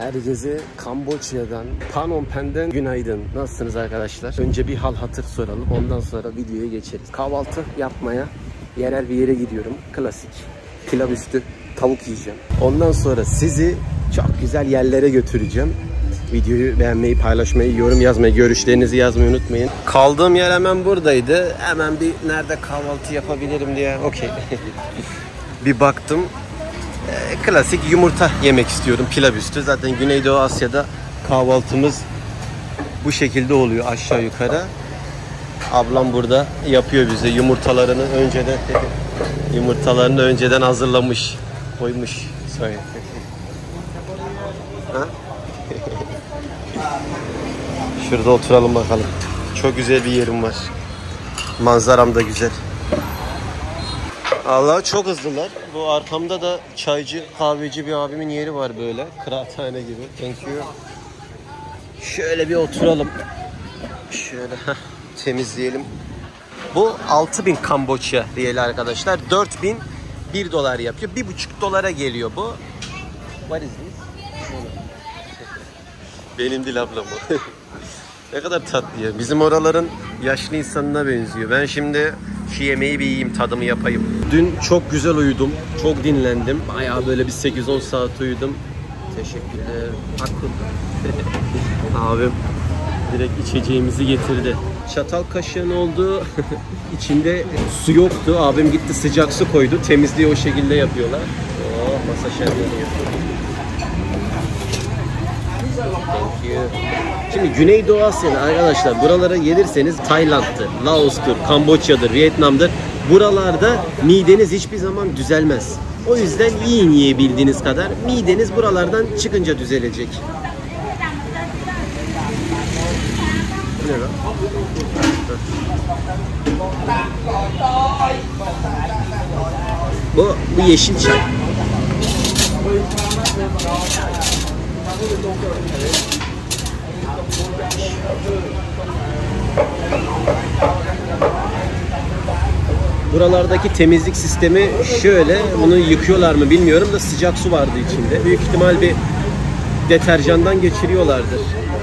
Herkese Kamboçya'dan, Phnom Penh'den günaydın. Nasılsınız arkadaşlar? Önce bir hal hatır soralım. Ondan sonra videoya geçeriz. Kahvaltı yapmaya yerel bir yere gidiyorum. Klasik. Pilav üstü tavuk yiyeceğim. Ondan sonra sizi çok güzel yerlere götüreceğim. Videoyu beğenmeyi, paylaşmayı, yorum yazmayı, görüşlerinizi yazmayı unutmayın. Kaldığım yer hemen buradaydı. Hemen bir nerede kahvaltı yapabilirim diye. Okey. Bir baktım. Klasik yumurta yemek istiyorum, pilav üstü. Zaten Güneydoğu Asya'da kahvaltımız bu şekilde oluyor aşağı yukarı. Ablam burada yapıyor bize yumurtalarını önceden hazırlamış, koymuş. Söyle. Şurada oturalım bakalım. Çok güzel bir yerim var. Manzaram da güzel. Allah çok hızlılar. Bu arkamda da çaycı, kahveci bir abimin yeri var böyle. Kıraathane gibi. Thank you. Şöyle bir oturalım. Şöyle temizleyelim. Bu 6000 Kamboçya riyali arkadaşlar. 4000 1 dolar yapıyor. 1,5 dolara geliyor bu. What is this? Benim dil ablam o. Ne kadar tatlı ya. Bizim oraların yaşlı insanına benziyor. Ben şimdi şu yemeği bir yiyeyim, tadımı yapayım. Dün çok güzel uyudum. Çok dinlendim. Bayağı böyle bir 8-10 saat uyudum. Teşekkürler. Abim direkt içeceğimizi getirdi. Çatal kaşığın oldu. İçinde su yoktu. Abim gitti sıcak su koydu. Temizliği o şekilde yapıyorlar. Oh, masa şenleniyor. Thank you. Şimdi Güneydoğu Asya'da arkadaşlar buralara gelirseniz Tayland'dır, Laos'tur, Kamboçya'dır, Vietnam'dır. Buralarda mideniz hiçbir zaman düzelmez. O yüzden yiyin yiyebildiğiniz kadar. Mideniz buralardan çıkınca düzelecek. Ne lan? Bu yeşil çay. Buralardaki temizlik sistemi şöyle, bunu yıkıyorlar mı bilmiyorum da sıcak su vardı içinde. Büyük ihtimal bir deterjandan geçiriyorlardır.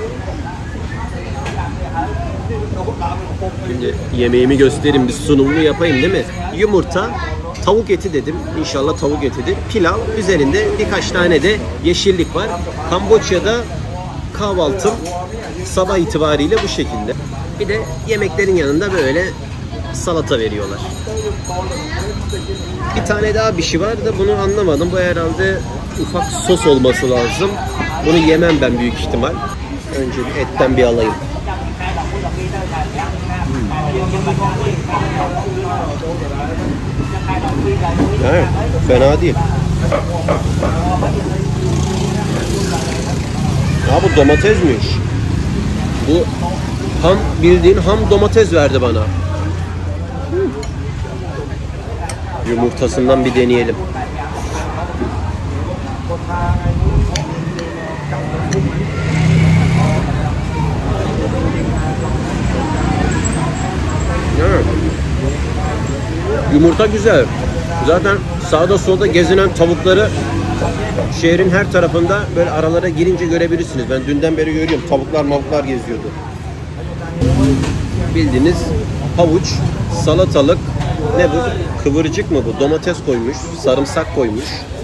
Şimdi yemeğimi göstereyim, bir sunumunu yapayım değil mi? Yumurta, tavuk eti dedim. İnşallah tavuk etidir. Pilav, üzerinde birkaç tane de yeşillik var. Kamboçya'da kahvaltım sabah itibariyle bu şekilde. Bir de yemeklerin yanında böyle salata veriyorlar. Bir tane daha bir şey var da bunu anlamadım. Bu herhalde ufak sos olması lazım. Bunu yemem ben büyük ihtimal. Önce bir etten bir alayım. Evet, fena değil. Ya bu domatesmiş. Bu ham, bildiğin ham domates verdi bana. Yumurtasından bir deneyelim. Evet. Yumurta güzel. Zaten sağda solda gezinen tavukları şehrin her tarafında böyle aralara girince görebilirsiniz. Ben dünden beri görüyorum. Tavuklar geziyordu. Bildiğiniz havuç, salatalık, ne bu? Kıvırcık mı bu? Domates koymuş, sarımsak koymuş.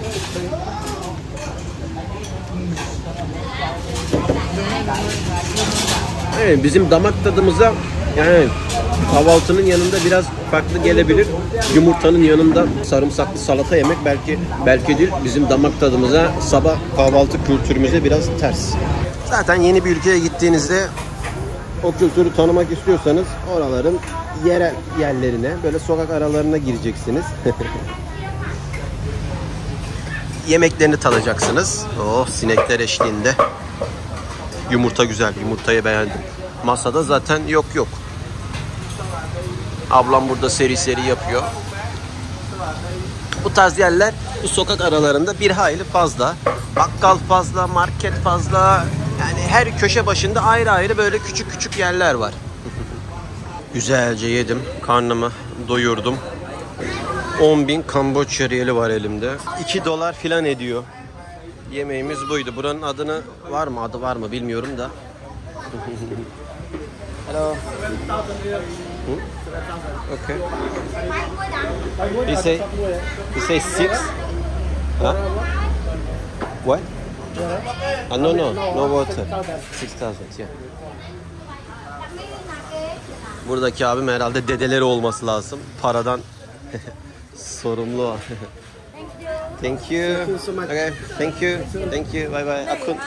Evet, bizim damak tadımıza yani kahvaltının yanında biraz farklı gelebilir. Yumurtanın yanında sarımsaklı salata yemek belki değil, bizim damak tadımıza, sabah kahvaltı kültürümüze biraz ters. Zaten yeni bir ülkeye gittiğinizde o kültürü tanımak istiyorsanız oraların yerel yerlerine, böyle sokak aralarına gireceksiniz. Yemeklerini tadacaksınız. Oh, sinekler eşliğinde. Yumurta güzel, yumurtayı beğendim. Masada zaten yok. Ablam burada seri yapıyor. Bu tarz yerler bu sokak aralarında bir hayli fazla. Bakkal fazla, market fazla. Yani her köşe başında ayrı böyle küçük yerler var. Güzelce yedim. Karnımı doyurdum. 10.000 Kamboçya riyali var elimde. 2 dolar filan ediyor. Yemeğimiz buydu. Buranın adını var mı? Adı var mı bilmiyorum da. Hello. Okay. He say 6. Huh? What? No water. 6,000. Yeah. Buradaki abim herhalde dedeleri olması lazım. Paradan sorumlu. Thank you. Okay. Thank you. Bye bye. Akun.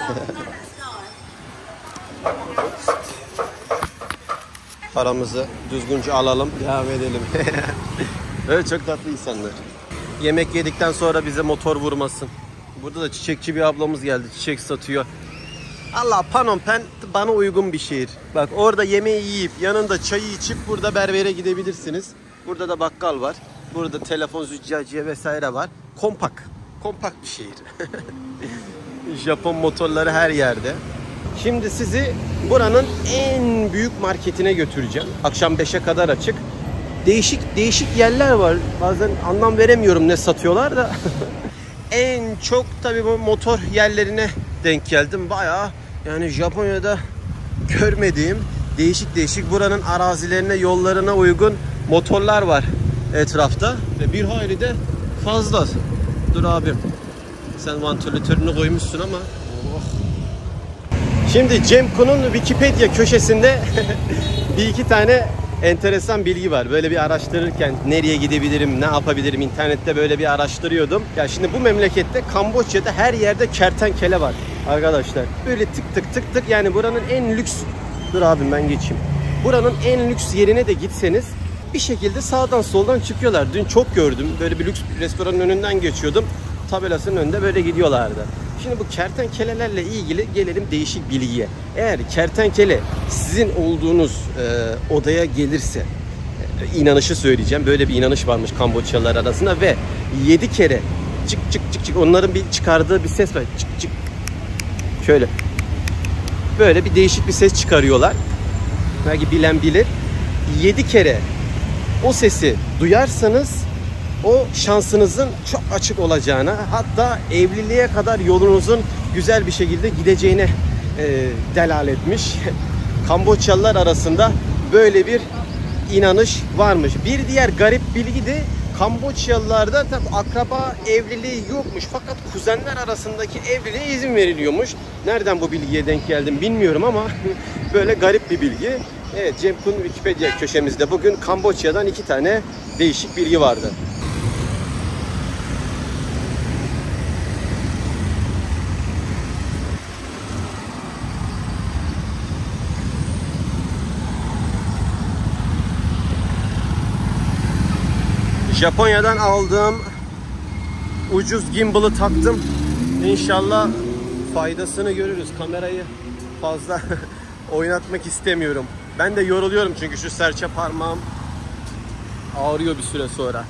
Paramızı düzgünce alalım, devam edelim. Evet, çok tatlı insanlar. Yemek yedikten sonra bize motor vurmasın. Burada da çiçekçi bir ablamız geldi, çiçek satıyor. Allah, Phnom Penh bana uygun bir şehir. Bak, orada yemeği yiyip yanında çayı içip burada berbere gidebilirsiniz. Burada da bakkal var. Burada telefon, züccaciye vesaire var. Kompakt bir şehir. Japon motorları her yerde. Şimdi sizi buranın en büyük marketine götüreceğim. Akşam 5'e kadar açık. Değişik yerler var. Bazen anlam veremiyorum ne satıyorlar da. En çok tabii bu motor yerlerine denk geldim. Bayağı yani Japonya'da görmediğim değişik buranın arazilerine, yollarına uygun motorlar var etrafta. Ve bir hayli de fazla. Dur abim. Sen vantilatörünü koymuşsun ama. Oh. Şimdi Cemko'nun Wikipedia köşesinde bir iki tane enteresan bilgi var. Böyle bir araştırırken nereye gidebilirim, ne yapabilirim, internette böyle bir araştırıyordum. Ya şimdi bu memlekette, Kamboçya'da her yerde kertenkele var arkadaşlar. Böyle tık yani buranın en lüks... Dur abim ben geçeyim. Buranın en lüks yerine de gitseniz bir şekilde sağdan soldan çıkıyorlar. Dün çok gördüm. Böyle bir lüks restoranın önünden geçiyordum. Tabelasının önünde böyle gidiyorlardı. Şimdi bu kertenkelelerle ilgili gelelim değişik bilgiye. Eğer kertenkele sizin olduğunuz odaya gelirse, inanışı söyleyeceğim. Böyle bir inanış varmış Kamboçyalılar arasında ve 7 kere çık onların bir çıkardığı bir ses var. Çık. Şöyle. Böyle bir değişik bir ses çıkarıyorlar. Belki bilen bilir. 7 kere o sesi duyarsanız o şansınızın çok açık olacağına, hatta evliliğe kadar yolunuzun güzel bir şekilde gideceğine delalet etmiş. Kamboçyalılar arasında böyle bir inanış varmış. Bir diğer garip bilgi de Kamboçyalılarda tabi akraba evliliği yokmuş. Fakat kuzenler arasındaki evliliğe izin veriliyormuş. Nereden bu bilgiye denk geldim bilmiyorum ama böyle garip bir bilgi. Evet, Cemkun Wikipedia köşemizde bugün Kamboçya'dan 2 tane değişik bilgi vardı. Japonya'dan aldığım ucuz gimbal'ı taktım. İnşallah faydasını görürüz. Kamerayı fazla oynatmak istemiyorum. Ben de yoruluyorum çünkü şu serçe parmağım ağrıyor bir süre sonra.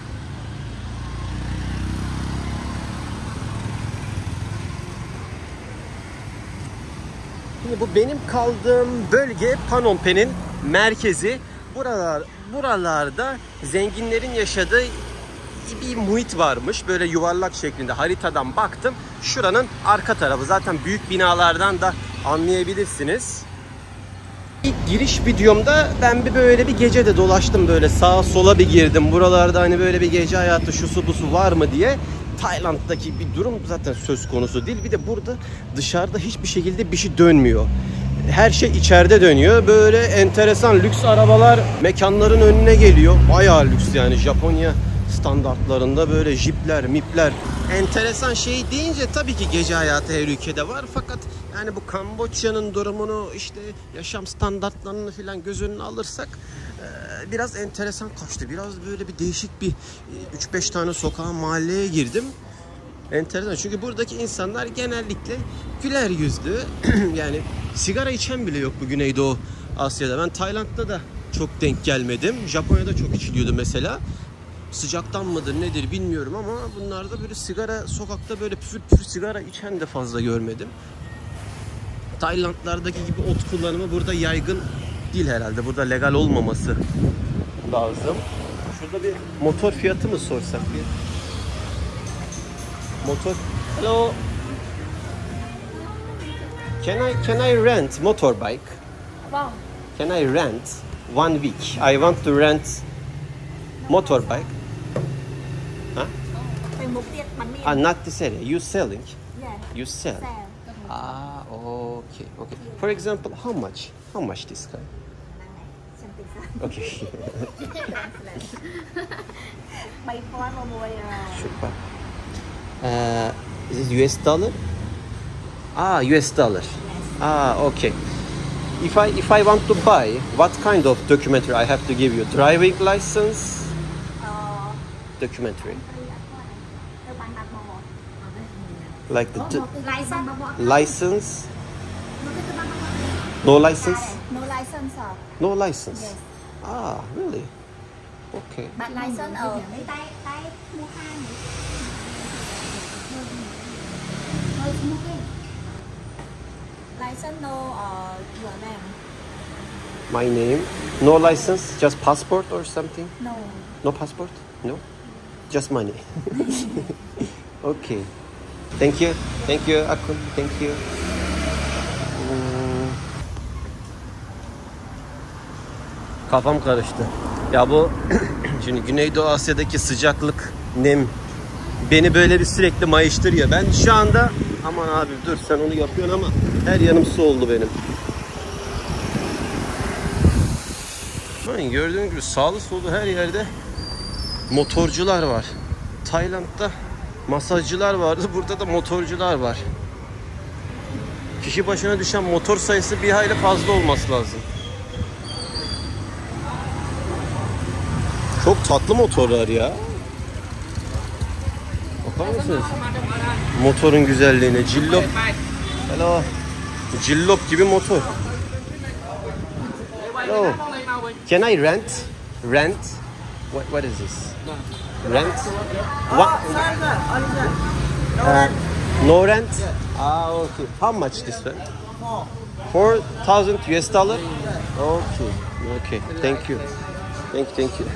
Şimdi bu benim kaldığım bölge Phnom Penh'in merkezi. Buralarda zenginlerin yaşadığı bir muhit varmış. Böyle yuvarlak şeklinde haritadan baktım. Şuranın arka tarafı. Zaten büyük binalardan da anlayabilirsiniz. İlk giriş videomda ben böyle bir gece de dolaştım. Böyle sağa sola bir girdim. Buralarda hani böyle bir gece hayatı şusu busu var mı diye. Tayland'daki bir durum zaten söz konusu değil. Bir de burada dışarıda hiçbir şekilde bir şey dönmüyor. Her şey içeride dönüyor. Böyle enteresan lüks arabalar mekanların önüne geliyor. Bayağı lüks yani Japonya standartlarında böyle jipler, mipler. Enteresan şey deyince tabii ki gece hayatı her ülkede var. Fakat yani bu Kamboçya'nın durumunu, işte yaşam standartlarını falan göz önüne alırsak biraz enteresan kaçtı. Biraz böyle bir değişik bir 3-5 tane sokağa, mahalleye girdim. Enteresan çünkü buradaki insanlar genellikle güler yüzlü. Yani sigara içen bile yok bu Güneydoğu Asya'da. Ben Tayland'da da çok denk gelmedim. Japonya'da çok içiliyordu mesela. Sıcaktan mıdır nedir bilmiyorum ama bunlarda böyle sigara, sokakta böyle püfür sigara içen de fazla görmedim. Taylandlardaki gibi ot kullanımı burada yaygın değil herhalde. Burada legal olmaması lazım. Şurada bir motor fiyatı mı sorsak bir? Motor. Hello. Can I rent motorbike? Vâng. Can I rent 1 week? I want to rent motorbike. Huh? Thành một tiệm bánh mì. Not this area. You selling? Yeah. You sell. Sell. Okay, okay. For example, how much? How much this guy? Okay. Bay con mà mùi. Super. Is it US dollar? US dollar. Okay. If I want to buy, what kind of documentary I have to give you? Driving license? Documentary. Like the license? No license? No license, sir. No license? Yes. Really? Okay. Bạn license ở license no your name. My name? No license? Just passport or something? No. No passport? No? Just money. Okay. Thank you. Thank you, Akun. Thank you. Kafam karıştı. Ya bu şimdi Güneydoğu Asya'daki sıcaklık, nem beni böyle bir sürekli mayıştırıyor. Ben şu anda aman abi dur sen onu yapıyorsun ama her yanım su oldu benim. Gördüğünüz gibi sağlı solu her yerde motorcular var. Tayland'da masajcılar vardı. Burada da motorcular var. Kişi başına düşen motor sayısı bir hayli fazla olması lazım. Çok tatlı motorlar ya. Bakar mısınız? Motorun güzelliğine. Cillop. Hello. Cillop gibi motor. Hello. Can I rent? Rent? What is this? Rent? What? No rent? Okay. How much this one? 4,000 US dollar? Okay. Okay. Thank you. Thank you.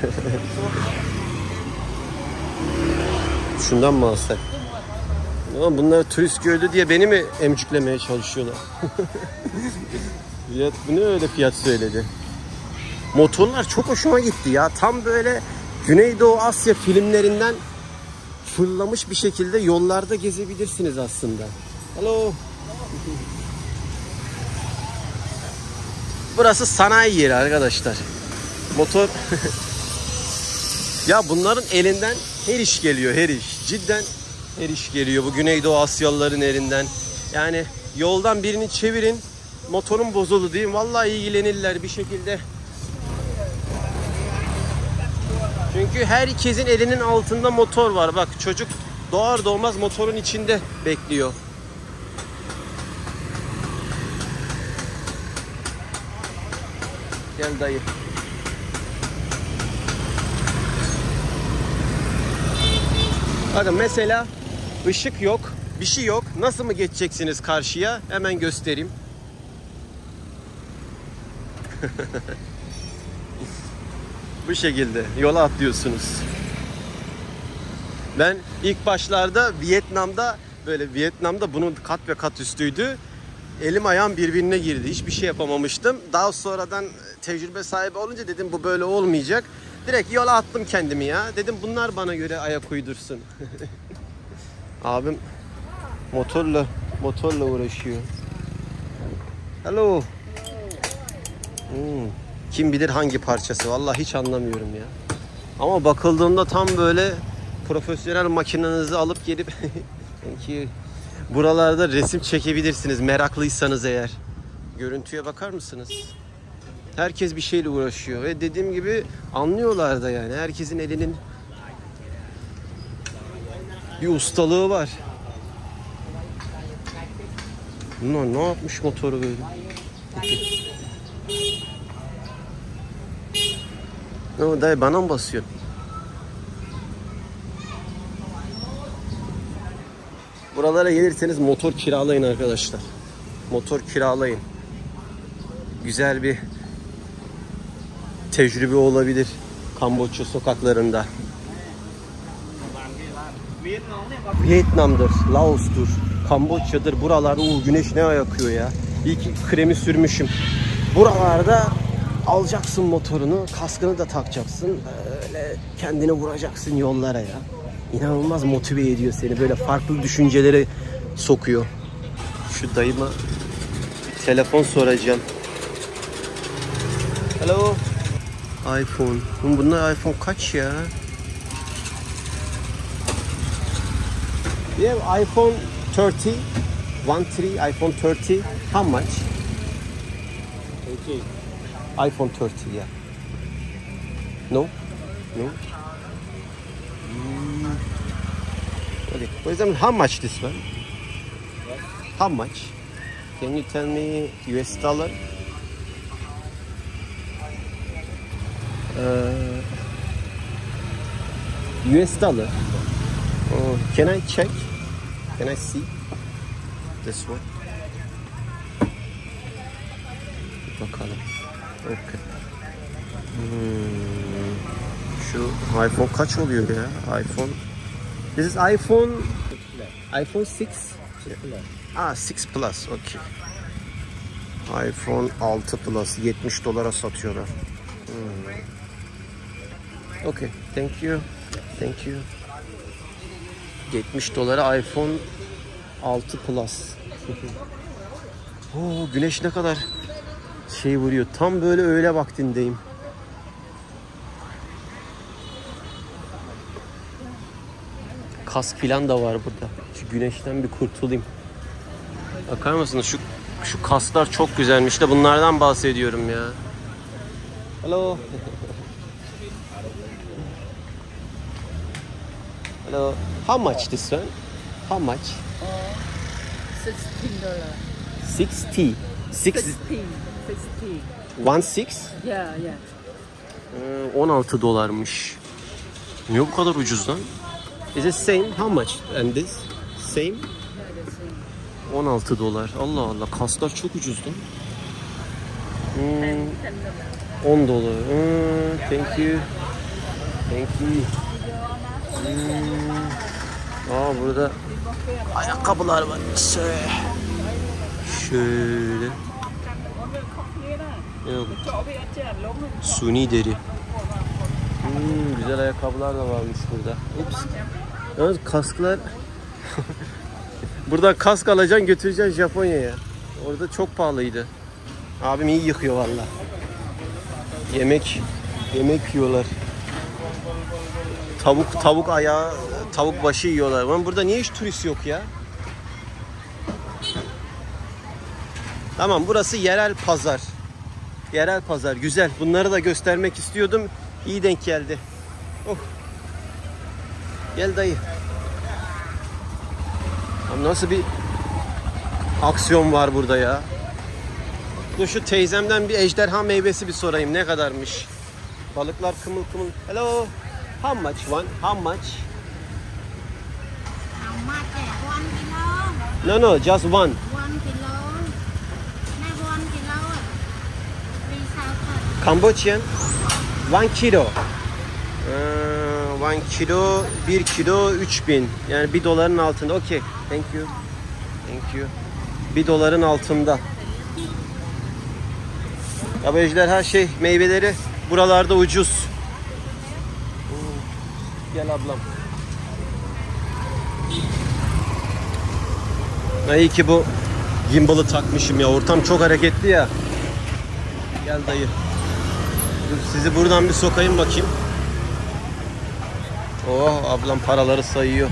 Şundan mı alsak? Ama bunlar turist gördü diye beni mi emciklemeye çalışıyorlar? Fiyat, bu ne öyle fiyat söyledi? Motorlar çok hoşuma gitti ya. Tam böyle Güneydoğu Asya filmlerinden fırlamış bir şekilde yollarda gezebilirsiniz aslında. Hello. Burası sanayi yeri arkadaşlar. Motor. Ya bunların elinden her iş geliyor, her iş. Cidden her iş geliyor bu Güneydoğu Asyalıların elinden. Yani yoldan birini çevirin, motorun bozuldu diyeyim. Vallahi ilgilenirler bir şekilde. Çünkü herkesin elinin altında motor var. Bak çocuk doğar doğmaz motorun içinde bekliyor. Gel dayı. Bakın mesela ışık yok, bir şey yok. Nasıl mı geçeceksiniz karşıya? Hemen göstereyim. Bu şekilde yola atlıyorsunuz. Ben ilk başlarda Vietnam'da bunun kat ve kat üstüydü. Elim ayağım birbirine girdi. Hiçbir şey yapamamıştım. Daha sonradan tecrübe sahibi olunca dedim bu böyle olmayacak. Direkt yola attım kendimi ya. Dedim bunlar bana göre ayak uydursun. Abim motorla uğraşıyor. Hello. Kim bilir hangi parçası. Vallahi hiç anlamıyorum ya. Ama bakıldığında tam böyle profesyonel makinenizi alıp gelip buralarda resim çekebilirsiniz meraklıysanız eğer. Görüntüye bakar mısınız? Herkes bir şeyle uğraşıyor ve dediğim gibi anlıyorlar da yani. Herkesin elinin bir ustalığı var. Bunlar ne yapmış motoru böyle? Ne dayı bana mı basıyor? Buralara gelirseniz motor kiralayın arkadaşlar. Motor kiralayın. Güzel bir tecrübe olabilir Kamboçya sokaklarında. Vietnam'dır, Laos'tur, Kamboçya'dır buralarda. Güneş ne yakıyor ya. İyi ki kremi sürmüşüm. Buralarda alacaksın motorunu, kaskını da takacaksın. Böyle kendini vuracaksın yollara ya. İnanılmaz motive ediyor seni. Böyle farklı düşüncelere sokuyor. Şu dayıma bir telefon soracağım. Hello. iPhone. Bunlar iPhone kaç ya? We have iPhone 30. 13 iPhone 30. How much? 30. iPhone 30, yeah. No? No? Okay. For example, how much this one? How much? Can you tell me US dollar? US dollar. Oh, can I check? Can I see this one? Bakalım. Okay. Şu iPhone kaç oluyor ya? iPhone. This is iPhone 6. Ah, 6 Plus. Okay. iPhone 6 Plus $70 satıyorlar. Okay. Thank you. Thank you. $70 iPhone 6 Plus. Oo, güneş ne kadar şey vuruyor. Tam böyle öğle vaktindeyim. Kask filan da var burada. Şu güneşten bir kurtulayım. Bakar mısınız? Şu kasklar çok güzelmiş de bunlardan bahsediyorum ya. Hello. Hello. How much this one? How much? $16. 60. 16? Yeah. 16 dolarmış. Niye bu kadar ucuz lan? Is it same? How much? And this? Same? 16 dolar. Allah Allah. Kasklar çok ucuz lan. 10 dolar. Thank you. Thank you. Burada ayakkabılar var. Şöyle. Yok. Suni deri. Güzel ayakkabılar da varmış burada. Ups. Yalnız kasklar burada kask alacaksın götüreceksin Japonya'ya. Orada çok pahalıydı. Abim iyi yıkıyor valla. Yemek yiyorlar. Tavuk ayağı, tavuk başı yiyorlar. Ama burada niye hiç turist yok ya? Tamam, burası yerel pazar. Yerel pazar güzel. Bunları da göstermek istiyordum. İyi denk geldi. Oh. Gel dayı. Nasıl bir aksiyon var burada ya? Dur şu teyzemden bir ejderha meyvesi bir sorayım. Ne kadarmış? Balıklar kımıl kımıl. Hello. How much one? How much? How much? 1 kilo. No, just one. 1 kilo. Now 1 kilo. 3,000. Cambodian. 1 kilo. 1 kilo, 1 kilo 3000. Yani $1 altında. Okay. Thank you. Thank you. $1 altında. Ya bu ejderha meyveleri buralarda ucuz. Gel ablam. İyi ki bu gimbal'ı takmışım ya. Ortam çok hareketli ya. Gel dayı. Sizi buradan bir sokayım bakayım. Oh, ablam paraları sayıyor.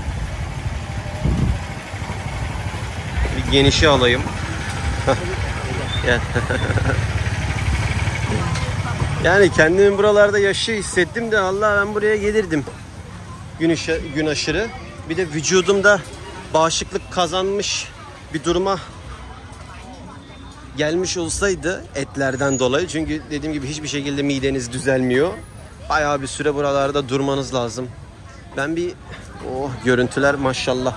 Bir genişi alayım. Gel. Yani kendimi buralarda yaşıyor hissettim de Allah ben buraya gelirdim. Gün aşırı. Bir de vücudumda bağışıklık kazanmış bir duruma gelmiş olsaydı etlerden dolayı. Çünkü dediğim gibi hiçbir şekilde mideniz düzelmiyor. Bayağı bir süre buralarda durmanız lazım. Ben görüntüler maşallah.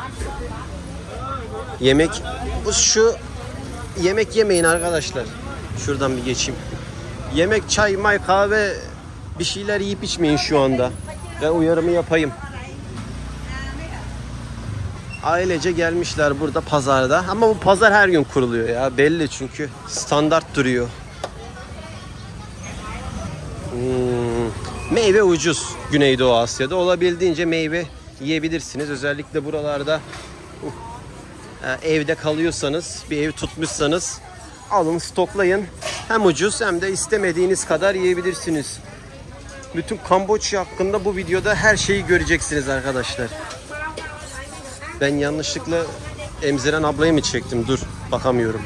Şu yemek yemeyin arkadaşlar. Şuradan bir geçeyim. Yemek, çay, may, kahve bir şeyler yiyip içmeyin şu anda. Ben uyarımı yapayım. Ailece gelmişler burada pazarda. Ama bu pazar her gün kuruluyor ya. Belli çünkü standart duruyor. Meyve ucuz Güneydoğu Asya'da. Olabildiğince meyve yiyebilirsiniz. Özellikle buralarda evde kalıyorsanız, bir ev tutmuşsanız alın, stoklayın. Hem ucuz hem de istemediğiniz kadar yiyebilirsiniz. Bütün Kamboçya hakkında bu videoda her şeyi göreceksiniz arkadaşlar. Ben yanlışlıkla emziren ablayı mı çektim? Dur, bakamıyorum.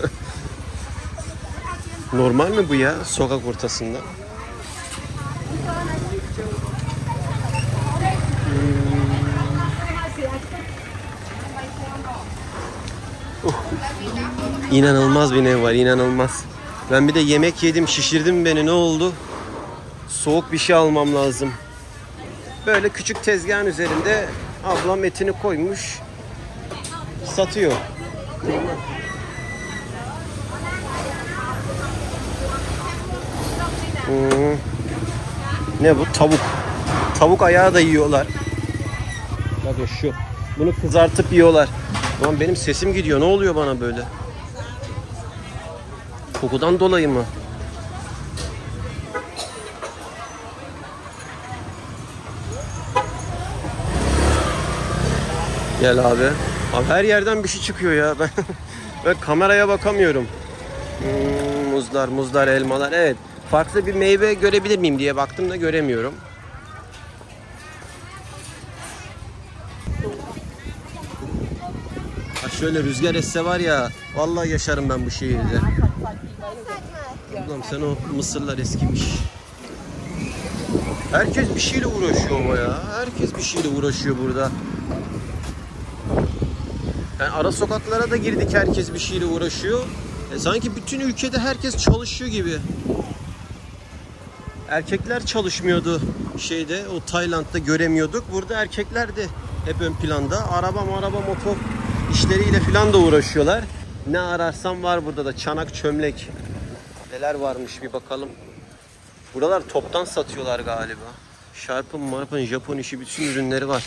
Normal mi bu ya sokak ortasında? İnanılmaz bir ev var, inanılmaz. Ben bir de yemek yedim, şişirdim beni, ne oldu? Soğuk bir şey almam lazım. Böyle küçük tezgahın üzerinde ablam etini koymuş, satıyor. Ne bu? Tavuk. Tavuk ayağı da yiyorlar. Bakın şu. Bunu kızartıp yiyorlar. Ulan benim sesim gidiyor. Ne oluyor bana böyle? Kokudan dolayı mı? Gel abi. Abi her yerden bir şey çıkıyor ya. Ben kameraya bakamıyorum. Muzlar, elmalar. Evet. Farklı bir meyve görebilir miyim diye baktım da göremiyorum. Ha şöyle rüzgar esse var ya, vallahi yaşarım ben bu şehirde. Ablam sen o mısırlar eskimiş. Herkes bir şeyle uğraşıyor ama ya. Herkes bir şeyle uğraşıyor burada. Yani ara sokaklara da girdik, herkes bir şeyle uğraşıyor. Sanki bütün ülkede herkes çalışıyor gibi. Erkekler çalışmıyordu şeyde, o Tayland'da göremiyorduk. Burada erkekler de hep ön planda. Araba motor işleriyle falan da uğraşıyorlar. Ne ararsam var burada da, çanak çömlek. Neler varmış bir bakalım. Buralar toptan satıyorlar galiba. Şarpın, Japon işi bütün ürünleri var.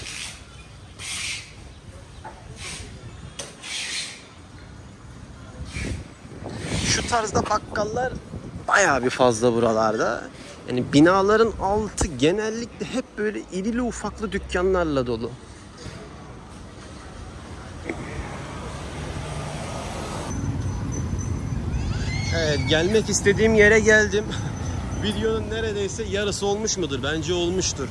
Şu tarzda bakkallar bayağı bir fazla buralarda. Yani binaların altı genellikle hep böyle irili ufaklı dükkanlarla dolu. Evet, gelmek istediğim yere geldim. Videonun neredeyse yarısı olmuş mudur? Bence olmuştur.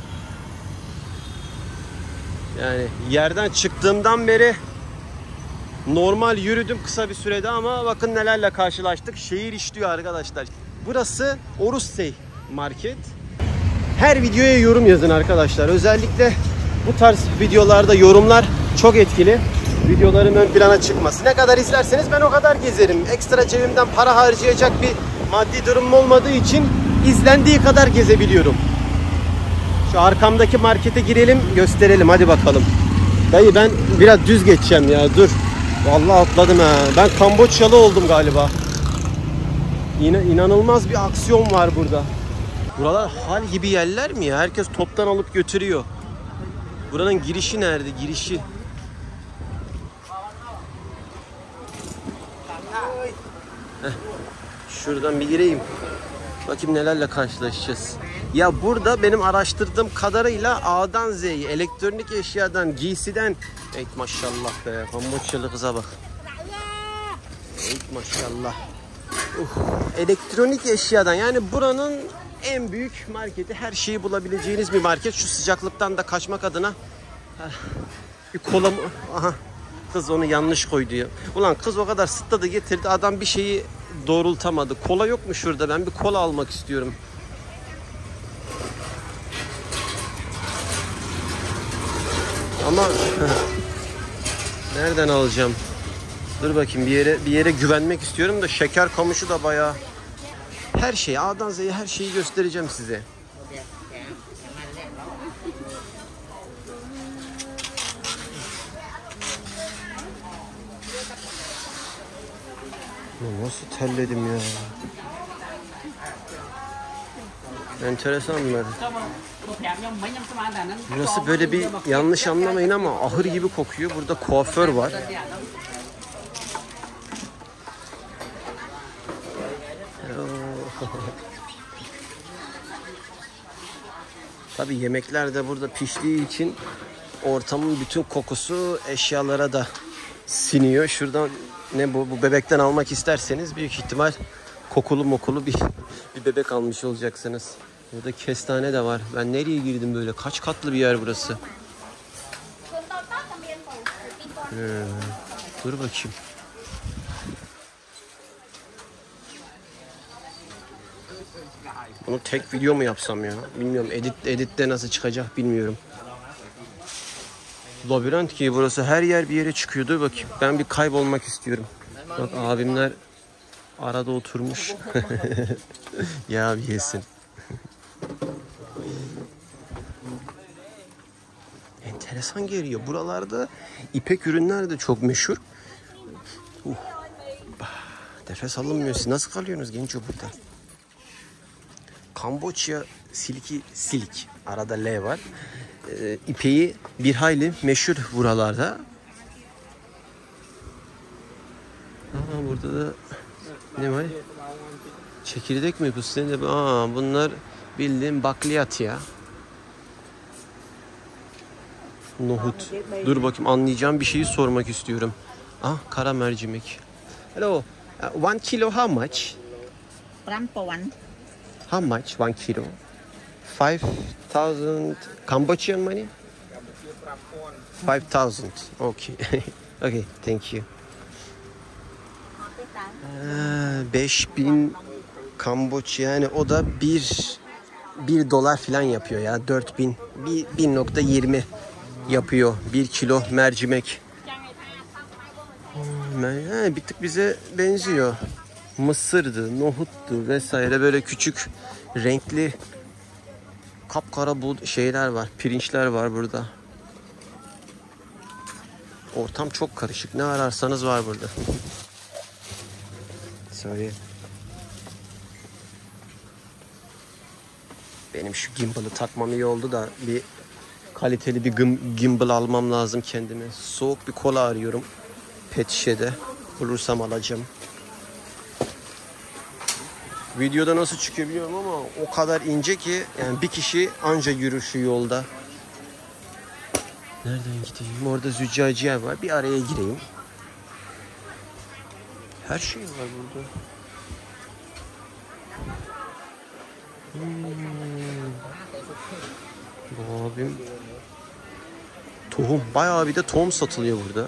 Yani yerden çıktığımdan beri normal yürüdüm kısa bir sürede ama bakın nelerle karşılaştık. Şehir işliyor arkadaşlar. Burası Orussey market. Her videoya yorum yazın arkadaşlar. Özellikle bu tarz videolarda yorumlar çok etkili. Videoların ön plana çıkması. Ne kadar izlerseniz ben o kadar gezerim. Ekstra cebimden para harcayacak bir maddi durumum olmadığı için izlendiği kadar gezebiliyorum. Şu arkamdaki markete girelim, gösterelim. Hadi bakalım. Dayı ben biraz düz geçeceğim ya. Dur. Vallahi atladım ha. Ben Kamboçyalı oldum galiba. Yine inanılmaz bir aksiyon var burada. Buralar hal gibi yerler mi ya? Herkes toptan alıp götürüyor. Buranın girişi nerede? Girişi. Şuradan bir gireyim. Bakayım nelerle karşılaşacağız. Ya burada benim araştırdığım kadarıyla A'dan Z'ye, elektronik eşyadan, giysiden... Evet maşallah be, Kamboçyalı kıza bak. Evet maşallah. Elektronik eşyadan, yani buranın en büyük marketi, her şeyi bulabileceğiniz bir market. Şu sıcaklıktan da kaçmak adına bir kola mı? Aha, kız onu yanlış koydu ya. Ulan kız o kadar sıtladı getirdi, adam bir şeyi doğrultamadı. Kola yok mu şurada? Ben bir kola almak istiyorum. Ama nereden alacağım? Dur bakayım, bir yere güvenmek istiyorum da şeker kamışı da bayağı. Her şeyi A'dan Z'ye her şeyi göstereceğim size. Nasıl terledim ya. Enteresanlar. Burası böyle bir, yanlış anlamayın ama ahır gibi kokuyor. Burada kuaför var. Tabii yemekler de burada piştiği için ortamın bütün kokusu eşyalara da siniyor. Şuradan ne bu bebekten almak isterseniz büyük ihtimal kokulu mokulu bir bebek almış olacaksınız. Burada kestane de var. Ben nereye girdim böyle? Kaç katlı bir yer burası? Dur bakayım. Bunu tek video mu yapsam ya? Bilmiyorum. Editte nasıl çıkacak bilmiyorum. Labirent ki burası, her yer bir yere çıkıyor. Dur bakayım. Ben bir kaybolmak istiyorum. Bak abimler arada oturmuş. Ya bir yesin. Enteresan geliyor. Buralarda ipek ürünler de çok meşhur. Nefes alınmıyor. Siz nasıl kalıyorsunuz genco burada? Kamboçya silik. Arada L var. İpeği bir hayli meşhur buralarda. Burada da ne var? Çekirdek mi bu? Bunlar bildiğin bakliyat ya. Nohut. Dur bakayım, anlayacağım bir şeyi sormak istiyorum. Kara mercimek. Hello. 1 kilo how much? 5 pon. How much 1 kilo? 5,000 Cambodian money? 5,000. Okay. Okay, thank you. 5.000 Kamboçya, yani o da 1 dolar falan yapıyor ya. 4.000, 1.20 yapıyor 1 kilo mercimek. Bir tık bize benziyor. Mısırdı, nohuttu vesaire, böyle küçük renkli kapkara bu şeyler var, pirinçler var burada. Ortam çok karışık. Ne ararsanız var burada. Sorry. Benim şu gimbal'ı takmam iyi oldu da bir kaliteli bir gimbal almam lazım kendime. Soğuk bir kola arıyorum. Pet şişede. Bulursam alacağım. Videoda nasıl çıkıyor biliyorum ama o kadar ince ki yani bir kişi anca yürür şu yolda. Nereden gideyim? Orada züccaciye var. Bir araya gireyim. Her şey var burada. Bu abim tohum. Bayağı bir de tohum satılıyor burada.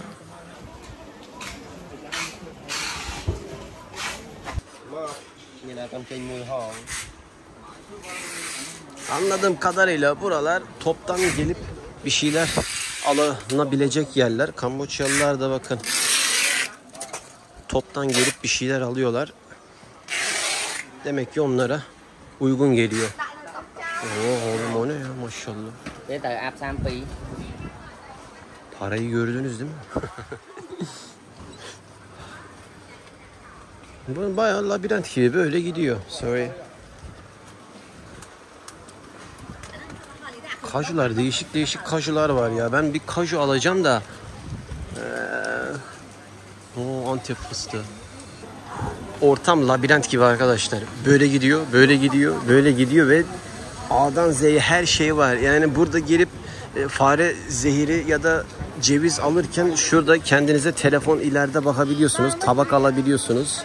Anladığım kadarıyla buralar toptan gelip bir şeyler alınabilecek yerler. Kamboçyalılar da bakın toptan gelip bir şeyler alıyorlar. Demek ki onlara uygun geliyor. Oğlum o ne ya, maşallah. Parayı gördünüz değil mi? Bu bayağı labirent gibi böyle gidiyor. Sorry. Kajular, değişik kajular var ya. Ben bir kaju alacağım da. Antep fıstığı. Ortam labirent gibi arkadaşlar. Böyle gidiyor, böyle gidiyor, böyle gidiyor ve A'dan Z'ye her şey var. Yani burada gelip fare zehiri ya da ceviz alırken şurada kendinize telefon ileride bakabiliyorsunuz. Tabak alabiliyorsunuz.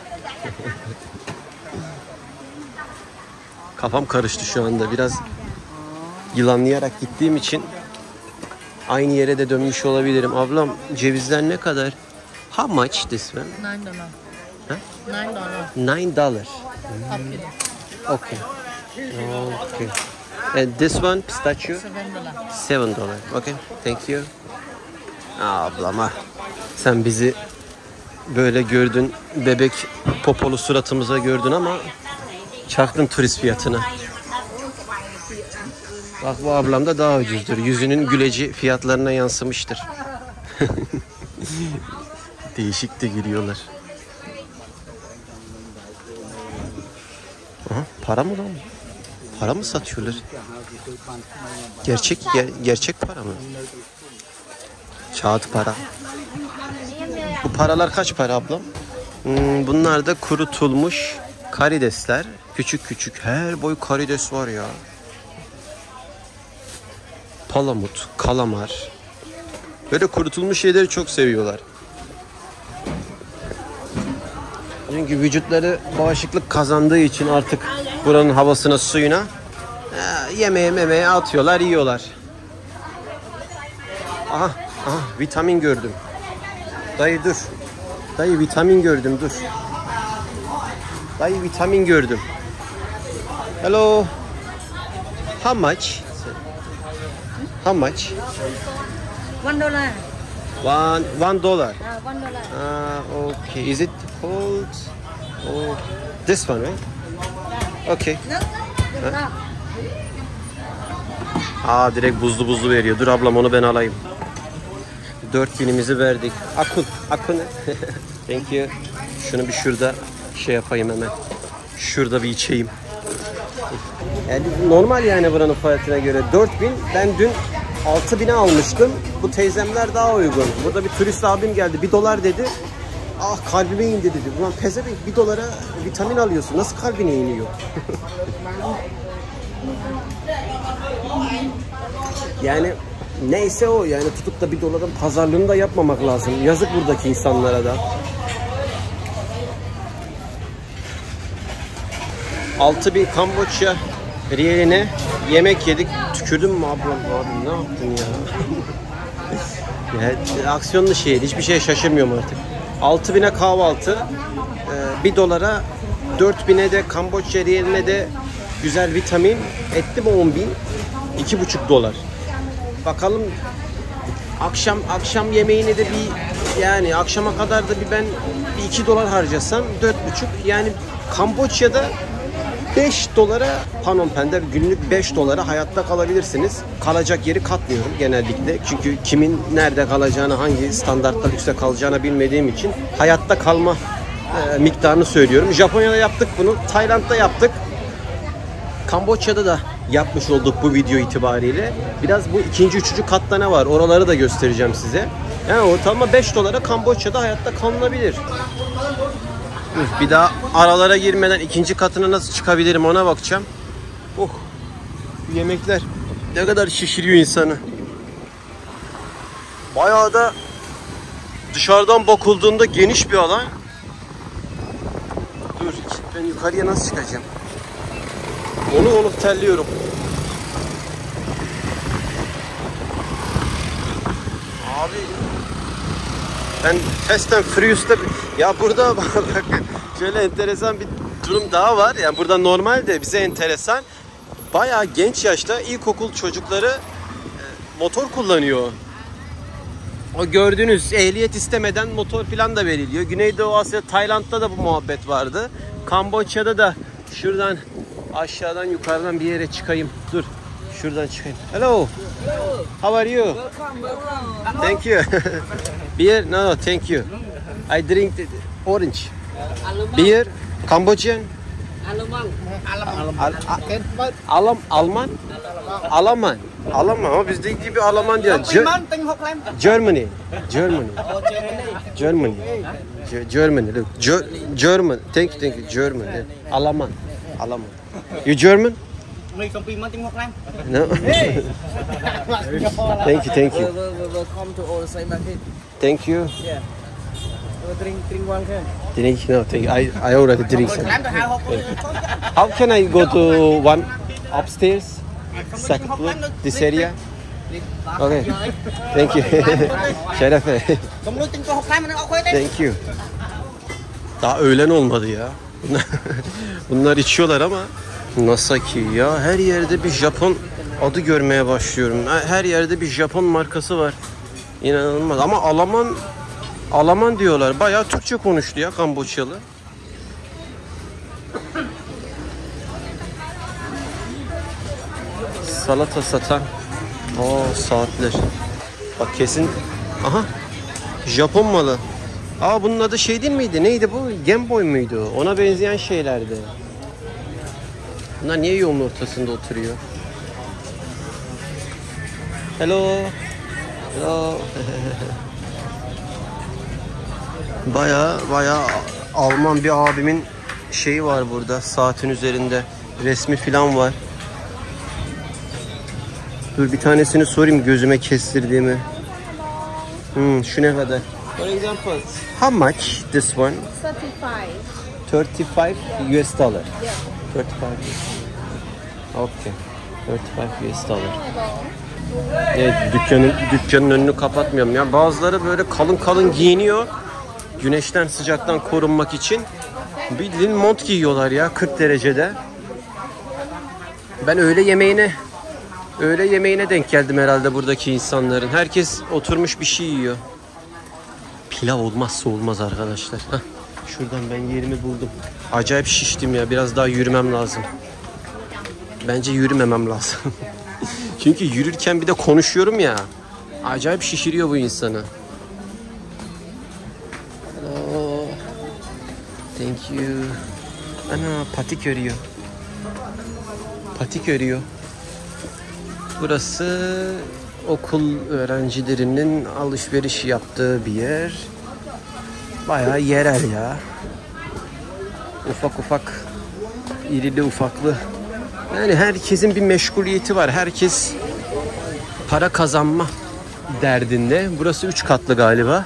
Kafam karıştı şu anda. Biraz yılanlayarak gittiğim için aynı yere de dönmüş olabilirim. Ablam, cevizler ne kadar? How much this one? $9. Huh? $9. $9. Okay. Okay. And this one, pistachio? $7. $7. Okay. Thank you. Ablama, sen bizi böyle gördün, bebek popolu suratımıza gördün ama çaktın turist fiyatına. Bak bu ablam da daha ucuzdur. Yüzünün güleci fiyatlarına yansımıştır. Değişik de gülüyorlar. Aha, para mı lan? Para mı satıyorlar? Gerçek para mı? Kağıt para. Bu paralar kaç para ablam? Bunlar da kurutulmuş karidesler. Küçük küçük. Her boy karides var ya. Palamut, kalamar. Böyle kurutulmuş şeyleri çok seviyorlar. Çünkü vücutları bağışıklık kazandığı için artık buranın havasına, suyuna yemeğe atıyorlar, yiyorlar. Aha, vitamin gördüm. Dayı dur. Dayı vitamin gördüm, dur. Dayı vitamin gördüm. Hello. How much? How much? $1. $1. $1. Okay. Is it cold? Oh, this one, right? Okay. Direkt buzlu veriyor. Dur ablam, onu ben alayım. 4000'imizi verdik. Akun. Thank you. Şunu bir şurada şey yapayım hemen. Şurada bir içeyim. Yani normal yani buranın fiyatına göre 4000. Ben dün 6000'e almıştım. Bu teyzemler daha uygun. Burada bir turist abim geldi. $1 dedi. Kalbime indi dedi. Ulan pezevenk, $1 vitamin alıyorsun. Nasıl kalbine iniyor? Yani neyse o, yani tutup da $1'ın pazarlığını da yapmamak lazım. Yazık buradaki insanlara da. 6000 Kamboçya riyeline yemek yedik. Tükürdün mü ablam? Abi ne yaptın ya? Ya aksiyonlu şey, hiçbir şeye şaşırmıyorum artık. 6000'e kahvaltı, $1, 4000'e de Kamboçya riyeline de güzel vitamin, etti mi 10.000, $2,5. Bakalım akşam yemeğine de yani akşama kadar da ben $2 harcasam $4,5, yani Kamboçya'da $5 Phnom Penh'de günlük $5 hayatta kalabilirsiniz. Kalacak yeri katmıyorum genellikle. Çünkü kimin nerede kalacağını, hangi standartlar yüksek kalacağını bilmediğim için hayatta kalma miktarını söylüyorum. Japonya'da yaptık bunu, Tayland'da yaptık. Kamboçya'da da yapmış olduk bu video itibariyle. Biraz bu ikinci, üçüncü katta ne var? Oraları da göstereceğim size. Yani ortalama $5 Kamboçya'da hayatta kalınabilir. Bir daha aralara girmeden ikinci katına nasıl çıkabilirim ona bakacağım. Bu yemekler ne kadar şişiriyor insanı. Bayağı da dışarıdan bakıldığında geniş bir alan. Dur, ben yukarıya nasıl çıkacağım? Onu terliyorum. Abi ben Fast and Furious'ta ya burada bakın şöyle enteresan bir durum daha var. Yani burada normalde bize enteresan, bayağı genç yaşta ilkokul çocukları motor kullanıyor. O gördüğünüz ehliyet istemeden motor falan da veriliyor. Güneydoğu Asya, Tayland'da da bu muhabbet vardı. Kamboçya'da da şuradan aşağıdan yukarıdan bir yere çıkayım. Dur. Şuradan çıkayım. Hello. How are you? Thank you. Beer? No, thank you. I drink orange. Beer? Cambodian? Alman ama bizdeki gibi Alman değil. Germany. Look. German. Thank you. German. Alman. You German? No. Thank you. Welcome to all same market. Thank you. Yeah. Drink one can. Drink? No, thank you. I already drink some. How can I go to one upstairs? Second floor? This area? Okay. Thank you. Şerefe. Thank you. Daha öğlen olmadı ya. Bunlar içiyorlar ama nasıl ki ya, her yerde bir Japon adı görmeye başlıyorum. Her yerde bir Japon markası var. İnanılmaz ama Alman diyorlar. Bayağı Türkçe konuştu ya Kamboçyalı. Salata satan. Saatler. Bak kesin. Aha. Japon malı. Bunun adı şey değil miydi? Neydi bu? Game Boy muydu? Ona benzeyen şeylerdi. Bunlar niye yolun ortasında oturuyor? Hello. Hello. Baya Alman bir abimin şeyi var burada. Saatin üzerinde resmi falan var. Dur bir tanesini sorayım gözüme kestirdiğimi. Şu ne kadar? For example, how much this one? 35 US dollar. 35 Okay. 35 US dollar. Evet, dükkanın önünü kapatmıyorum ya. Bazıları böyle kalın giyiniyor. Güneşten, sıcaktan korunmak için. Bildiğin mont giyiyorlar ya 40 derecede. Ben öğle yemeğine denk geldim herhalde buradaki insanların. Herkes oturmuş bir şey yiyor. Pilav olmazsa olmaz arkadaşlar. Heh, şuradan ben yerimi buldum. Acayip şiştim ya. Biraz daha yürümem lazım. Bence yürümemem lazım. Çünkü yürürken bir de konuşuyorum ya. Acayip şişiriyor bu insanı. Hello. Thank you. Ana patik örüyor. Patik örüyor. Burası okul öğrencilerinin alışveriş yaptığı bir yer. Bayağı yerel ya. Ufak irili ufaklı. Yani herkesin bir meşguliyeti var. Herkes para kazanma derdinde. Burası 3 katlı galiba.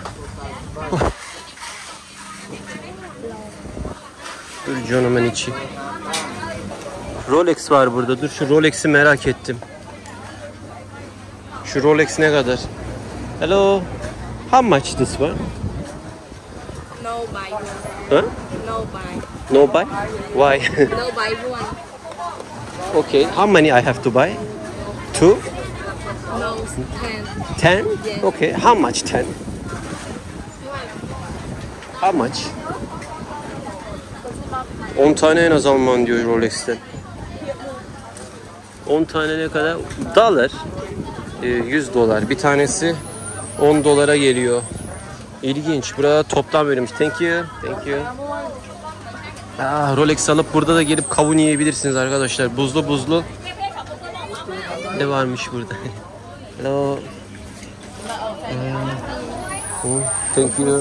Dur canımın içi. Rolex var burada. Dur şu Rolex'i merak ettim. Şu Rolex ne kadar? Hello. How much this one? No buy one. Huh? No buy. No buy? Why? No buy one. Okay. How many I have to buy? 2? No 10. 10? Okay. How much 10? How much? 10 tane en az Alman diyor Rolex'ten. 10 tane ne kadar? Dolar. 100 dolar. Bir tanesi 10 dolara geliyor. İlginç. Burada toplam verilmiş. Thank you. Thank you. Rolex alıp burada da gelip kavun yiyebilirsiniz arkadaşlar. Buzlu. Ne varmış burada? Hello. Thank you.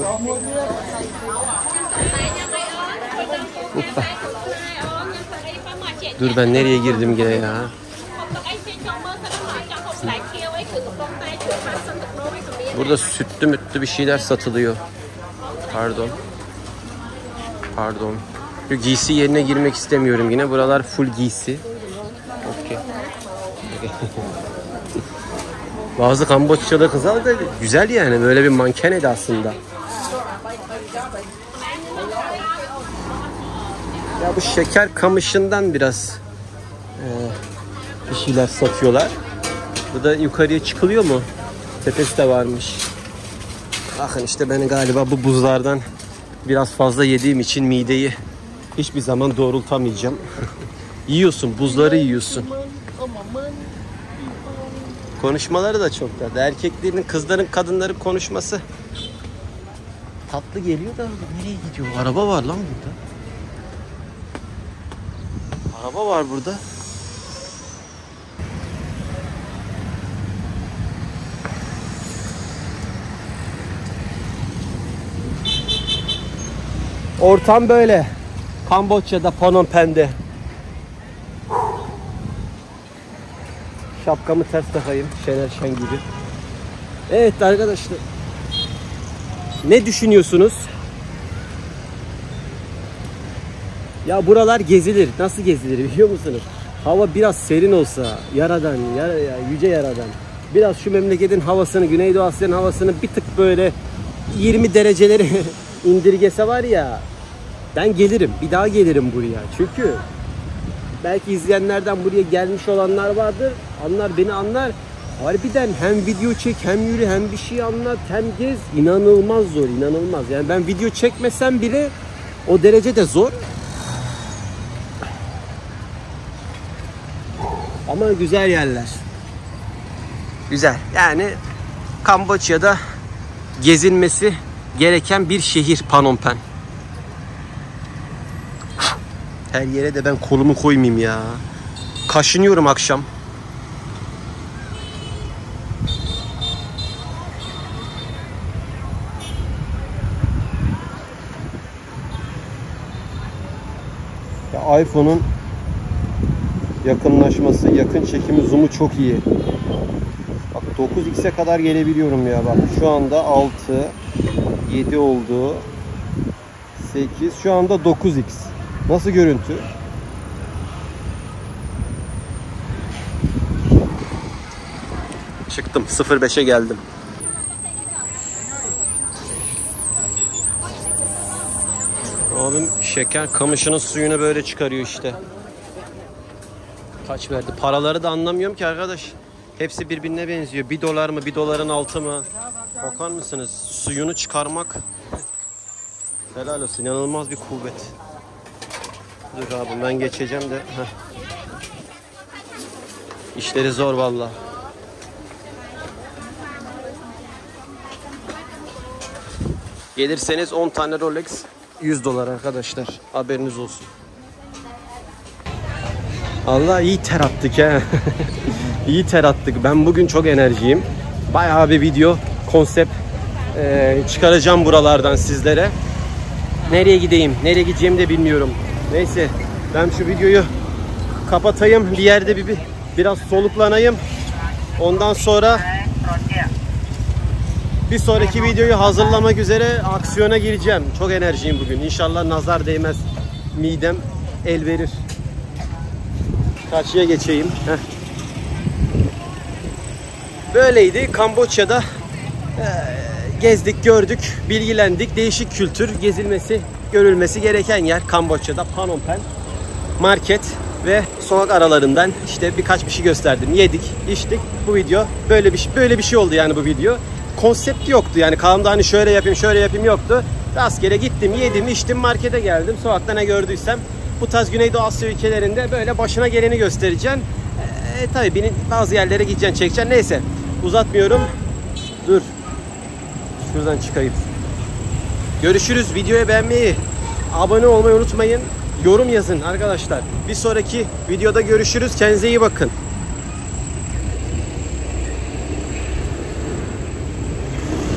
Dur ben nereye girdim yine ya? Burada sütlü bir şeyler satılıyor. Pardon. Şu giysi yerine girmek istemiyorum yine. Buralar full giysi. Okay. Bazı Kamboçyalı kızlar da güzel yani. Böyle bir manken edasında. Ya bu şeker kamışından biraz bir şeyler satıyorlar. Bu da yukarıya çıkılıyor mu? Tepesi de varmış. Bakın işte ben galiba bu buzlardan biraz fazla yediğim için mideyi hiçbir zaman doğrultamayacağım. Yiyorsun, buzları yiyorsun. Konuşmaları da çok tatlı. Erkeklerin, kızların, kadınların konuşması tatlı geliyor da nereye gidiyor? Araba var lan burada. Araba var burada. Ortam böyle. Kamboçya'da, Phnom Penh'de. Şapkamı ters takayım. Şener Şen gibi. Evet arkadaşlar. Ne düşünüyorsunuz? Ya buralar gezilir. Nasıl gezilir biliyor musunuz? Hava biraz serin olsa, yüce yaradan. Biraz şu memleketin havasını, Güneydoğu Asya'nın havasını bir tık böyle 20 dereceleri indirgese var ya, ben gelirim. Bir daha gelirim buraya. Çünkü belki izleyenlerden buraya gelmiş olanlar vardır. Beni anlar. Harbiden hem video çek, hem yürü, hem bir şey anlat, hem gez. İnanılmaz zor, inanılmaz. Yani ben video çekmesem bile o derecede zor. Ama güzel yerler. Güzel. Yani Kamboçya'da gezilmesi gereken bir şehir Phnom Penh. Her yere de ben kolumu koymayayım ya. Kaşınıyorum akşam. Ya iPhone'un yakınlaşması, yakın çekimi, zoom'u çok iyi. Bak 9x'e kadar gelebiliyorum ya bak. Şu anda 6, 7 oldu. 8, şu anda 9x. Nasıl görüntü? Çıktım. 0.5'e geldim. Abim şeker kamışının suyunu böyle çıkarıyor işte. Kaç verdi? Paraları da anlamıyorum ki arkadaş. Hepsi birbirine benziyor. 1 dolar mı? 1 doların altı mı? Bakar mısınız? Suyunu çıkarmak. Helal olsun. İnanılmaz bir kuvvet. Dur abi ben geçeceğim de. Heh. İşleri zor valla. Gelirseniz 10 tane Rolex 100 dolar arkadaşlar. Haberiniz olsun. Allah iyi ter attık he. İyi ter attık. Ben bugün çok enerjiyim. Bayağı bir video konsept çıkaracağım buralardan sizlere. Nereye gideyim, nereye gideceğimi de bilmiyorum. Neyse ben şu videoyu kapatayım. Bir yerde biraz soluklanayım. Ondan sonra bir sonraki videoyu hazırlamak üzere aksiyona gireceğim. Çok enerjiyim bugün. İnşallah nazar değmez. Midem el verir. Karşıya geçeyim. Heh. Böyleydi. Kamboçya'da gezdik, gördük, bilgilendik. Değişik kültür, gezilmesi, görülmesi gereken yer Kamboçya'da Phnom Penh. Market ve sokak aralarından işte birkaç bir şey gösterdim. Yedik, içtik. Bu video böyle bir şey oldu yani bu video. Konsept yoktu yani kafamda hani şöyle yapayım yoktu. Rastgele gittim, yedim, içtim, markete geldim. Sokakta ne gördüysem bu tarz Güneydoğu Asya ülkelerinde böyle başına geleni göstereceğim. Tabii bazı yerlere gideceksin, çekeceksin. Neyse uzatmıyorum. Dur. Şuradan çıkayım. Görüşürüz. Videoyu beğenmeyi, abone olmayı unutmayın. Yorum yazın arkadaşlar. Bir sonraki videoda görüşürüz. Kendinize iyi bakın.